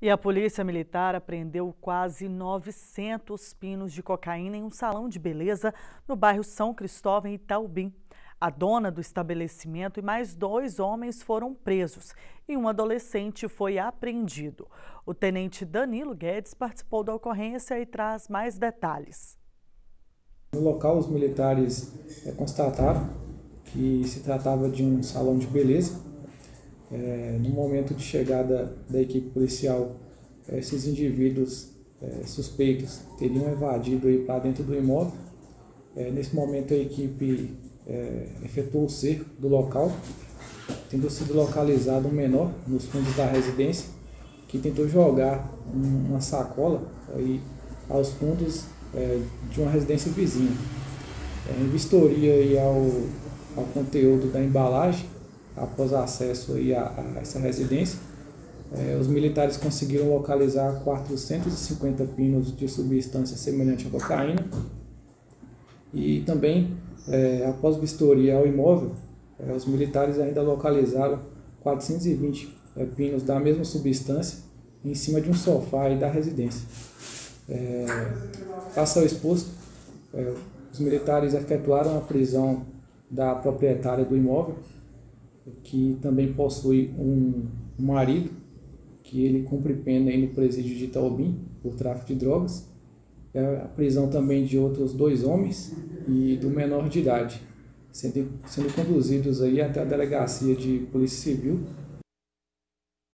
E a Polícia Militar apreendeu quase 900 pinos de cocaína em um salão de beleza no bairro São Cristóvão, em Itaubim. A dona do estabelecimento e mais 2 homens foram presos e um adolescente foi apreendido. O tenente Danilo Guedes participou da ocorrência e traz mais detalhes. No local, os militares constataram que se tratava de um salão de beleza. No momento de chegada da equipe policial, esses indivíduos suspeitos teriam evadido para dentro do imóvel. Nesse momento, a equipe efetuou o cerco do local, tendo sido localizado um menor nos fundos da residência, que tentou jogar uma sacola aos fundos de uma residência vizinha. Em vistoria ao conteúdo da embalagem, após acesso a essa residência, os militares conseguiram localizar 450 pinos de substância semelhante à cocaína e também, após vistoria ao imóvel, os militares ainda localizaram 420 pinos da mesma substância em cima de um sofá da residência. Face ao exposto, os militares efetuaram a prisão da proprietária do imóvel, que também possui um marido, que ele cumpre pena no presídio de Itaubim por tráfico de drogas. A prisão também de outros 2 homens e do menor de idade, sendo conduzidos até a delegacia de Polícia Civil